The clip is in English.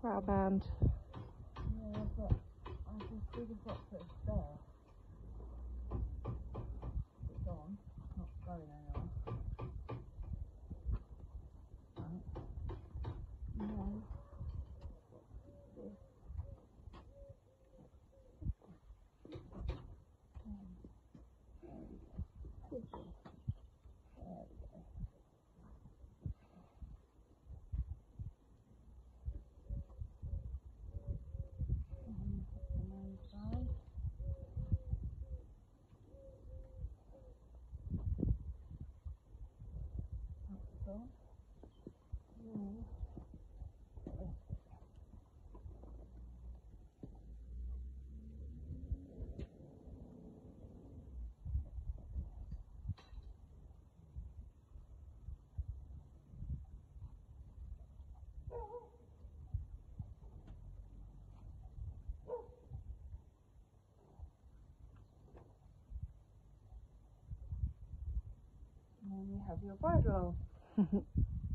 Power band. Yeah, but I just really got to put a spare. It's on. It's not going anywhere. Right. No. This. There we go. And then you have your bridle.